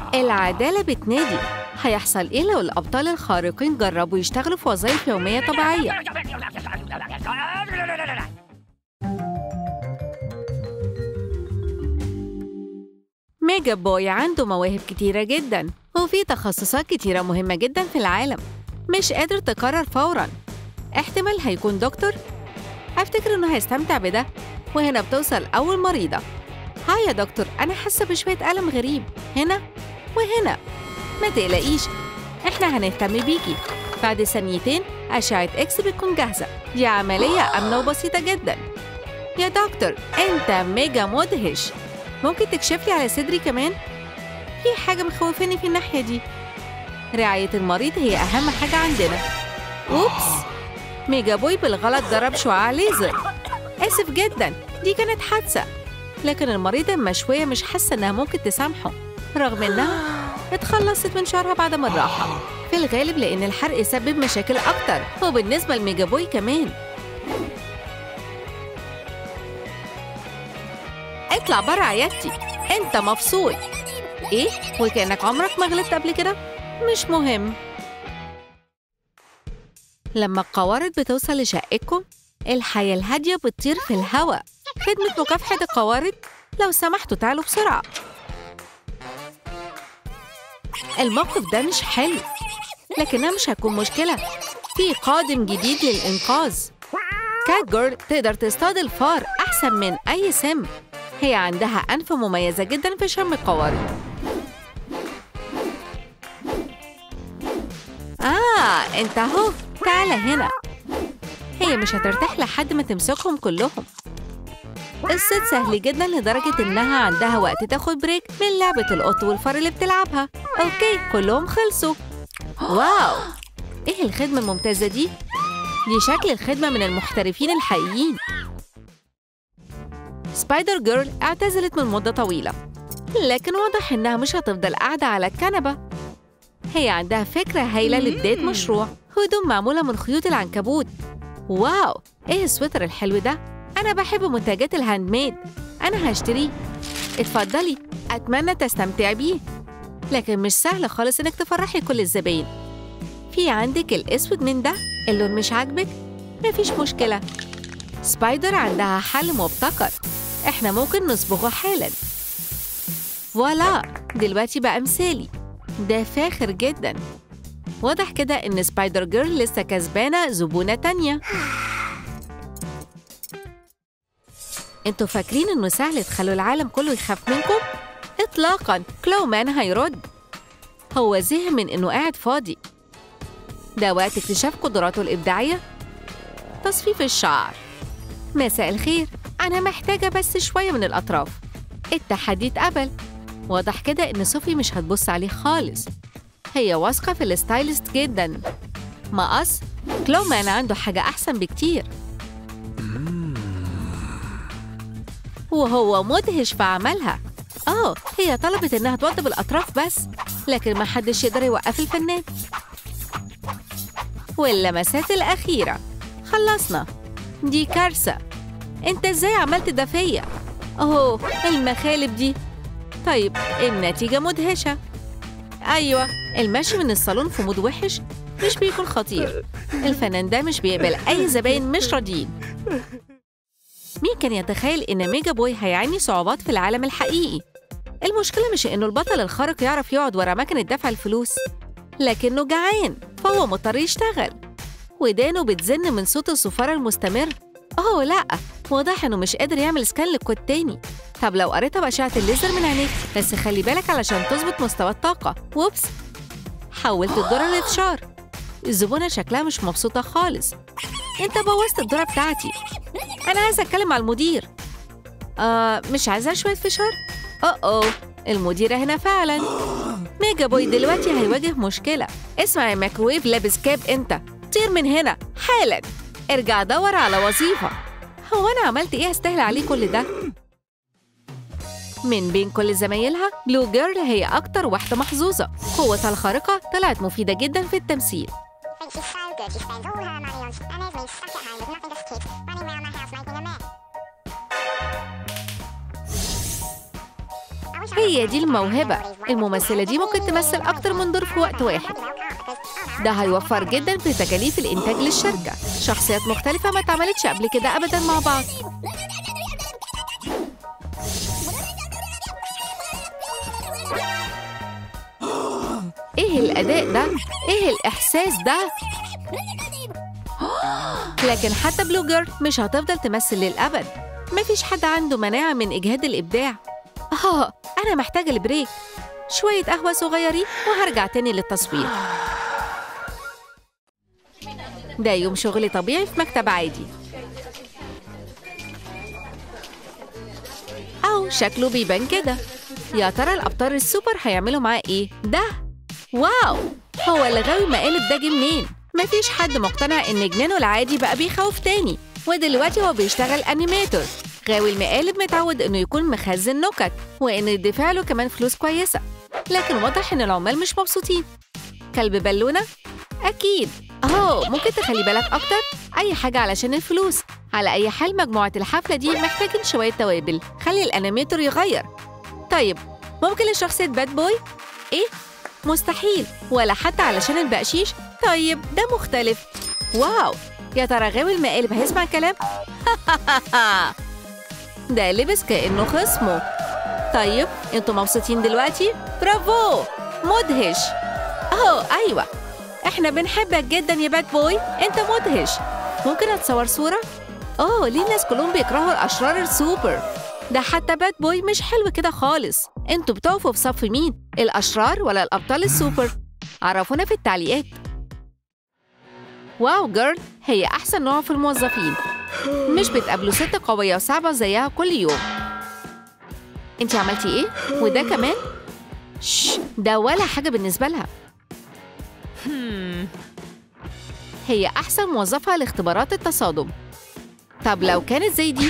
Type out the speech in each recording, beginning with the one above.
العدالة بتنادي. هيحصل إيه لو الأبطال الخارقين جربوا يشتغلوا في وظائف يومية طبيعية؟ ميجا بوي عنده مواهب كتيرة جداً، وفي تخصصات كتيرة مهمة جداً في العالم. مش قادر تقرر فوراً. احتمال هيكون دكتور. أفتكر إنه هيستمتع بده. وهنا بتوصل أول مريضة. هاي يا دكتور، أنا حاسة بشوية ألم غريب هنا وهنا. ما تقلقيش، إحنا هنهتم بيكي. بعد ثانيتين أشعة إكس بتكون جاهزة. دي عملية آمنة وبسيطة جداً. يا دكتور، أنت ميجا مدهش. ممكن تكشف لي على صدري كمان؟ في حاجة مخوفاني في الناحية دي. رعاية المريض هي أهم حاجة عندنا. أوبس، ميجا بوي بالغلط ضرب شعاع ليزر. آسف جداً، دي كانت حادثة. لكن المريضة المشوية مش حاسة إنها ممكن تسامحه، رغم إنها اتخلصت من شعرها بعد ما الراحة. في الغالب لأن الحرق يسبب مشاكل أكتر، وبالنسبة لميجا بوي كمان. اطلع برا عيادتي، أنت مفصول. إيه؟ وكأنك عمرك ما غلطت قبل كده؟ مش مهم. لما القوارض بتوصل لشقتكم، الحياة الهادية بتطير في الهواء. خدمة مكافحة القوارض، لو سمحتوا تعالوا بسرعة. الموقف ده مش حلو، لكنها مش هتكون مشكلة. في قادم جديد للإنقاذ. كات جيرل تقدر تصطاد الفار أحسن من أي سم. هي عندها أنف مميزة جداً في شم القوارض. أنت أهو، تعال هنا. هي مش هترتاح لحد ما تمسكهم كلهم. الصيد سهل جداً لدرجة إنها عندها وقت تاخد بريك من لعبة القط والفار اللي بتلعبها. أوكي، كلهم خلصوا. واو، إيه الخدمة الممتازة دي؟ دي شكل الخدمة من المحترفين الحقيقيين. سبايدر جيرل اعتزلت من مدة طويلة، لكن واضح إنها مش هتفضل قاعدة على الكنبة. هي عندها فكرة هايلة لبداية مشروع. هدوم معمولة من خيوط العنكبوت. واو، إيه السويتر الحلو ده؟ أنا بحب منتجات الهاند ميد. أنا هشتريه. اتفضلي، أتمنى تستمتعي بيه. لكن مش سهل خالص إنك تفرحي كل الزباين. في عندك الأسود من ده، اللون مش عاجبك؟ مفيش مشكلة. سبايدر عندها حل مبتكر. إحنا ممكن نصبغه حالاً. فوالا، دلوقتي بقى مثالي. ده فاخر جداً. واضح كده إن سبايدر جيرل لسه كسبانة زبونة تانية. انتوا فاكرين إنه سهل تخلوا العالم كله يخاف منكم؟ إطلاقاً. كلو مان هيرد. هو زهق من إنه قاعد فاضي. ده وقت اكتشاف قدراته الإبداعية. تصفيف الشعر. مساء الخير، أنا محتاجة بس شوية من الأطراف. التحدي اتقبل. واضح كده إن صوفي مش هتبص عليه خالص. هي واثقة في الستايلست جداً. مقص؟ كلو مان عنده حاجة أحسن بكتير. وهو مدهش في عملها. هي طلبت إنها توضب الأطراف بس، لكن ما حدش يقدر يوقف الفنان. واللمسات الأخيرة. خلصنا. دي كارثة. أنت إزاي عملت ده فيا؟ المخالب دي. طيب، النتيجة مدهشة. أيوة، المشي من الصالون في مود وحش مش بيكون خطير. الفنان ده مش بيقبل أي زباين مش راضيين. مين كان يتخيل إن ميجا بوي هيعاني صعوبات في العالم الحقيقي؟ المشكلة مش إنه البطل الخارق يعرف يقعد ورا مكنة دفع الفلوس، لكنه جعان فهو مضطر يشتغل. ودانه بتزن من صوت الصفارة المستمر. لأ، واضح إنه مش قادر يعمل سكان للكود تاني. طب لو قريتها بأشعة الليزر من عينيك، بس خلي بالك علشان تظبط مستوى الطاقة. ووبس، حولت الذرة لفشار. الزبونة شكلها مش مبسوطة خالص. أنت بوظت الذرة بتاعتي. أنا عايزة أتكلم مع المدير. مش عايزة شوية فشار؟ المديرة هنا فعلا. ميجا بوي دلوقتي هيواجه مشكلة. اسمع يا مايكرويف لابس كاب، أنت طير من هنا حالا. ارجع دور على وظيفة. هو أنا عملت إيه أستاهل عليه كل ده؟ من بين كل زمايلها، بلو جيرل هي أكتر واحدة محظوظة. قوتها الخارقة طلعت مفيدة جدا في التمثيل. هي دي الموهبة. الممثلة دي ممكن تمثل أكتر من دور في وقت واحد. ده هيوفر جدا في تكاليف الإنتاج للشركة. شخصيات مختلفة ما اتعملتش قبل كده أبدا مع بعض. إيه الأداء ده؟ إيه الإحساس ده؟ لكن حتى بلو جيرل مش هتفضل تمثل للأبد. مفيش حد عنده مناعة من إجهاد الإبداع. أنا محتاجة البريك. شوية قهوة صغيرين وهرجع تاني للتصوير. ده يوم شغل طبيعي في مكتب عادي. أو شكله بيبان كده. يا ترى الأبطال السوبر هيعملوا معاه إيه؟ ده واو! هو اللي غاوي مقالب ده جه منين؟ مفيش حد مقتنع إن جنانه العادي بقى بيخوف تاني، ودلوقتي هو بيشتغل أنيميتور. غاوي المقالب متعود إنه يكون مخزن نكت، وإن يدفع له كمان فلوس كويسة. لكن واضح إن العمال مش مبسوطين. كلب بالونة؟ أكيد. ممكن تخلي بالك أكتر؟ أي حاجة علشان الفلوس. على أي حال مجموعة الحفلة دي محتاجين شوية توابل. خلي الأنيميتور يغير. طيب ممكن لشخصية باد بوي؟ إيه؟ مستحيل. ولا حتى علشان البقشيش؟ طيب ده مختلف. واو! يا ترى غاوي المقالب هيسمع كلام؟ ده لبس كأنه خصمه. طيب انتوا مبسوطين دلوقتي؟ برافو! مدهش. أيوة، احنا بنحبك جدا يا باد بوي. انت مدهش. ممكن اتصور صورة؟ ليه الناس كلهم بيكرهوا الأشرار السوبر؟ ده حتى باد بوي مش حلو كده خالص. انتوا بتقفوا في صف مين؟ الأشرار ولا الأبطال السوبر؟ عرفونا في التعليقات. واو جيرل، هي أحسن نوع في الموظفين. مش بتقابلوا ست قوية وصعبة زيها كل يوم. انتي عملتي ايه؟ وده كمان؟ ده ولا حاجة بالنسبة لها. هي أحسن موظفة لاختبارات التصادم. طب لو كانت زي دي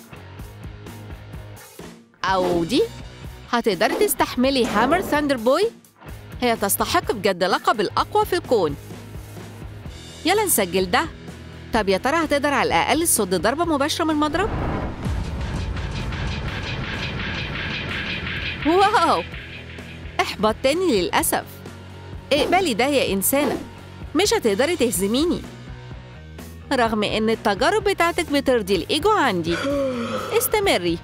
أو دي، هتقدري تستحملي هامر ثاندر بوي؟ هي تستحق بجد لقب الأقوى في الكون. يلا نسجل ده. طب يا ترى هتقدر على الأقل تصد ضربة مباشرة من المضرب؟ واو! احبط تاني للأسف. اقبلي ده يا إنسانة. مش هتقدري تهزميني. رغم إن التجارب بتاعتك بترضي الإيجو عندي. استمري.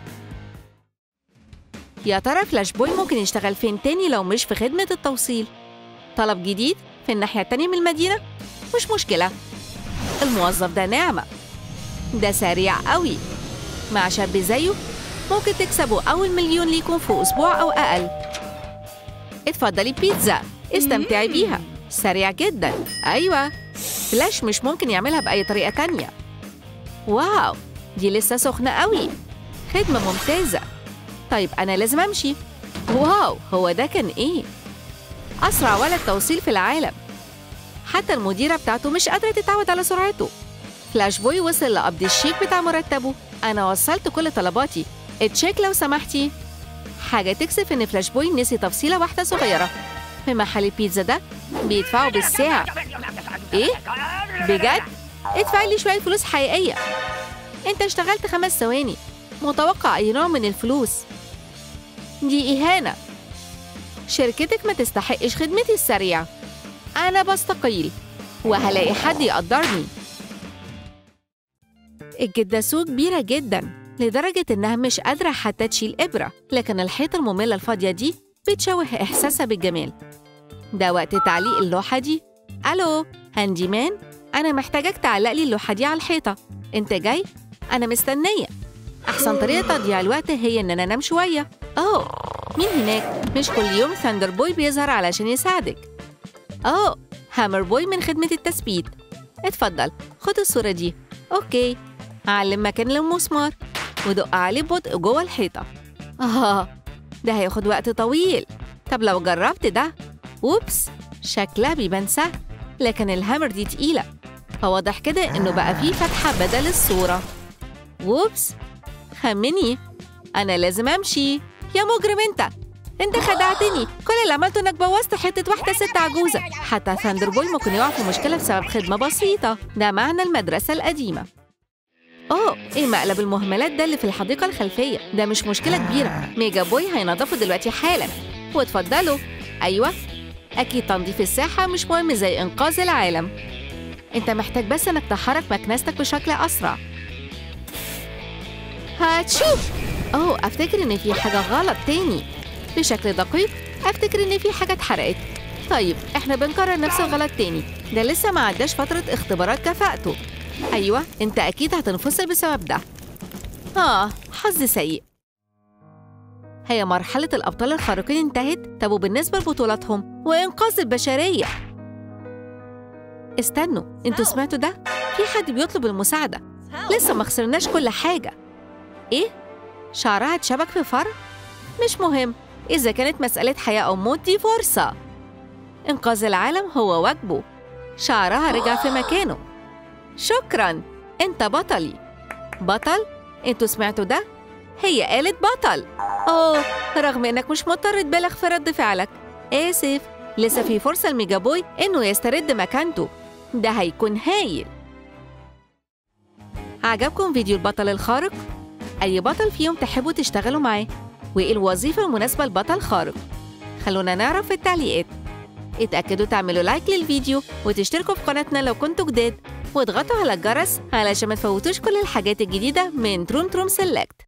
يا ترى فلاش بوي ممكن يشتغل فين تاني لو مش في خدمة التوصيل؟ طلب جديد في الناحية التانية من المدينة؟ مش مشكلة. الموظف ده نعمة. ده سريع قوي. مع شاب زيه ممكن تكسبوا أول مليون ليكم في أسبوع أو أقل. اتفضلي بيتزا. استمتعي بيها. سريع جدا. أيوة، فلاش مش ممكن يعملها بأي طريقة تانية. واو، دي لسه سخنة قوي. خدمة ممتازة. طيب أنا لازم أمشي. واو، هو ده كان إيه؟ أسرع ولد توصيل في العالم. حتى المديرة بتاعته مش قادرة تتعود على سرعته. فلاش بوي وصل لقبض الشيك بتاع مرتبه. أنا وصلت كل طلباتي. التشيك لو سمحتي. حاجة تكسف إن فلاش بوي نسي تفصيلة واحدة صغيرة. في محل البيتزا ده بيدفعوا بالساعة. إيه؟ بجد؟ ادفعي لي شوية فلوس حقيقية. أنت اشتغلت 5 ثواني. متوقع أي نوع من الفلوس. دي إهانة. شركتك ما تستحقش خدمتي السريعة. أنا بستقيل وهلاقي حد يقدرني. الجداسوه كبيرة جدا لدرجة إنها مش قادرة حتى تشيل إبرة، لكن الحيطة المملة الفاضية دي بتشوه إحساسها بالجمال. ده وقت تعليق اللوحة دي. ألو هاندي مان، أنا محتاجك تعلق لي اللوحة دي على الحيطة. أنت جاي؟ أنا مستنية. أحسن طريقة تضييع الوقت هي إن أنا أنام شوية. مين هناك؟ مش كل يوم ثاندر بوي بيظهر علشان يساعدك. هامر بوي من خدمة التثبيت. اتفضل خد الصورة دي. أوكي، علم مكان المسمار ودق عليه ببطء جوه الحيطة. ده هياخد وقت طويل. طب لو جربت ده. ووبس، شكلها بيبان سهل، لكن الهامر دي تقيلة، فواضح كده إنه بقى فيه فتحة بدل الصورة. ووبس، خمني. أنا لازم أمشي. يا مجرم انت خدعتني. كل اللي عملته انك بوظت حته واحده ست عجوزه. حتى ثاندر بوي ممكن يقع في مشكله بسبب خدمه بسيطه. ده معنى المدرسه القديمه. أوه، إيه مقلب المهملات ده اللي في الحديقة الخلفية؟ ده مش مشكلة كبيرة، ميجا بوي هينضفوا دلوقتي حالا. واتفضلوا. أيوة، أكيد تنظيف الساحة مش مهم زي إنقاذ العالم. أنت محتاج بس إنك تحرك مكنستك بشكل أسرع. هتشوف. أوه، أفتكر إن في حاجة غلط تاني. بشكل دقيق أفتكر إن في حاجة اتحرقت. طيب، إحنا بنكرر نفس الغلط تاني، ده لسه ما عداش فترة اختبارات كفاءته. أيوة، أنت أكيد هتنفصل بسبب ده. حظ سيء. هي مرحلة الأبطال الخارقين انتهت. طب وبالنسبة لبطولاتهم وإنقاذ البشرية؟ استنوا، انتوا سمعتوا ده؟ في حد بيطلب المساعدة. لسه ما خسرناش كل حاجة. إيه؟ شعرها اتشبك في فرع؟ مش مهم، إذا كانت مسألة حياة أو موت دي فرصة. إنقاذ العالم هو واجبه. شعرها رجع في مكانه. شكراً، أنت بطلي. بطل؟ أنتوا سمعتوا ده؟ هي قالت بطل. أوه، رغم إنك مش مضطر تبالغ في رد فعلك. آسف، لسه في فرصة لميجا بوي إنه يسترد مكانته. ده هيكون هايل. عجبكم فيديو البطل الخارق؟ أي بطل فيهم تحبوا تشتغلوا معاه؟ وإيه الوظيفة المناسبة لبطل خارق؟ خلونا نعرف في التعليقات. اتأكدوا تعملوا لايك للفيديو وتشتركوا في قناتنا لو كنتوا جداد، واضغطوا على الجرس علشان ما تفوتوش كل الحاجات الجديدة من تروم تروم سيلكت.